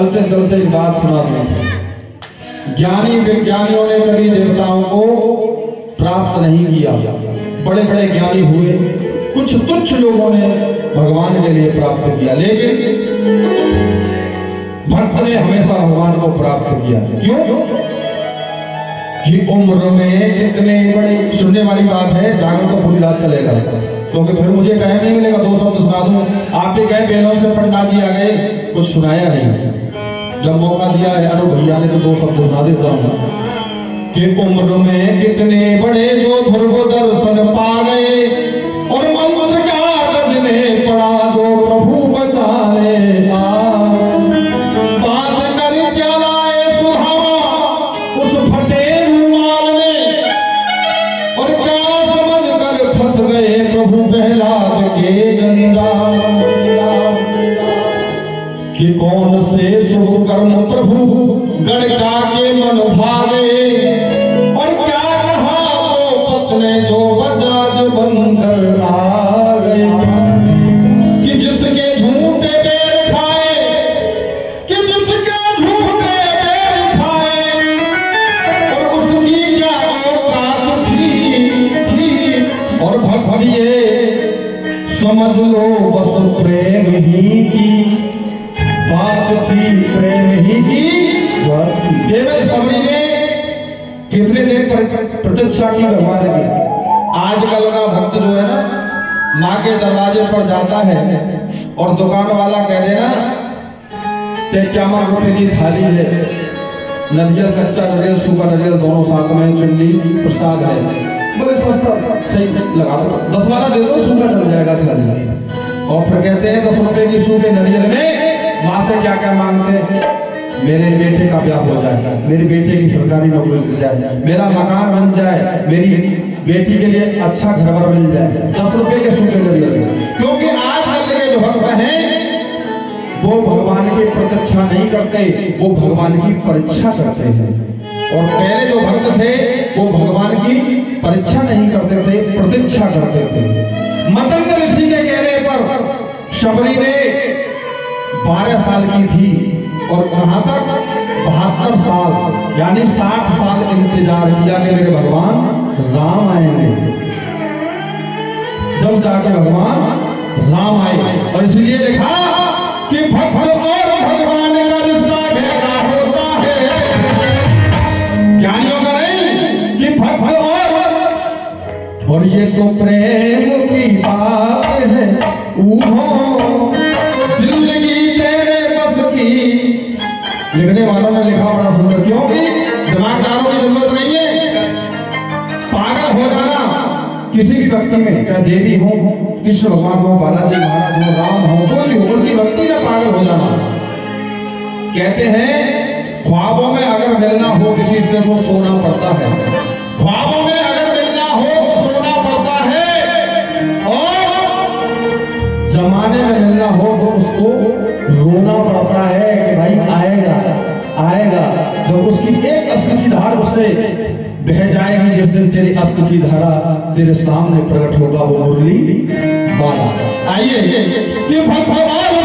चलते चलते एक बात सुना दूं। ज्ञानी विज्ञानियों ने कभी देवताओं को प्राप्त नहीं किया, बड़े बड़े ज्ञानी हुए, कुछ तुच्छ लोगों ने भगवान के लिए प्राप्त किया, लेकिन भक्त ने हमेशा भगवान को प्राप्त किया। क्यों? कि उम्र में कितने बड़े, सुनने वाली बात है, जागरण तो पूरी रात चलेगा, क्योंकि फिर मुझे कहे नहीं मिलेगा 2 शब्द सुना दूं। आप भी कहे बेलों से पंडित जी आ गए, कुछ सुनाया नहीं। जब मौका दिया है अनु भैया ने तो 2 शब्द सुना देता हूं कि उम्र में कितने बड़े जो ध्रुव दर्शन पा गए, और मंत्र का गजने पड़ा जो प्रभु बचाने बात कर क्या लाए सुहावा उस फटे रुमाल में, और क्या समझ कर फंस गए प्रभु प्रहलाद के जंजाल। कि कौन से शुभ कर्म प्रभु गड़का के मन भागे, और क्या कहा तो पत्ने जो बजाज बनकर आ गए। कि जिसके झूठे बेर खाए, कि जिसके झूठे बेर खाए, और उसकी क्या औकात थी, और भक्ति समझ लो बस प्रेम ही की बात थी, प्रेम ही की बात थी। केवल सबरी ने कितने देर प्रतीक्षा की भगवान की। आजकल का भक्त जो है ना, माँ के दरवाजे पर जाता है और दुकान वाला कह देना कि क्या ₹1 की थाली है, नरियल, कच्चा नरियल, सूखा नरियल दोनों साथ में, चुन्नी प्रसाद है, बड़े सस्ता, सही लगा दो, 10 वाला दे दो, सूखा चल जाएगा थाली। और फिर कहते हैं ₹10 की सूखे नरियल में माँ से क्या क्या मांगते हैं? मेरे बेटे का ब्याह हो जाए, मेरी बेटे की सरकारी नौकरी मिल जाए, मेरा मकान बन जाए, मेरी बेटी के लिए अच्छा घर मिल जाए, ₹10 के सूखे नरियल। क्योंकि आजकल के जो भक्त हैं वो भगवान की प्रतीक्षा नहीं करते, वो भगवान की परीक्षा करते हैं। और पहले जो भक्त थे वो भगवान की परीक्षा नहीं करते थे, प्रतीक्षा करते थे। मतंग ऋषि के कहने पर शबरी ने 12 साल की थी और कहां तक 72 साल यानी 60 साल इंतजार किया कि मेरे भगवान राम आएंगे। जब जाके भगवान राम आए, और इसलिए लिखा कि भक्त और भगवान का रिश्ता कैसा होता है, ज्ञानियों का नहीं, कि भक्त और ये तो प्रेम की बात है, जिंदगी तेरे बस की। लिखने वालों ने लिखा बड़ा सुंदर, क्योंकि दिमागदारों की जरूरत नहीं है। पागल हो जाना किसी भी भक्ति में, चाहे देवी हो, कृष्ण भगवान हो, बालाजी महाराज हो, राम हो, कोई भी हो, उनकी भक्ति में पागल हो जाना। कहते हैं ख्वाबों में अगर मिलना हो किसी से तो सोना पड़ता है, ख्वाबों में अगर मिलना हो तो सोना पड़ता है, और जमाने में मिलना हो तो उसको रोना पड़ता है कि भाई आएगा आएगा। जब उसकी एक अश्रु की धार उससे बह जाएगी, जिस दिन तेरी अश्रु की धारा तेरे सामने प्रकट होगा वो मुरली वाला। आइए कि भगवान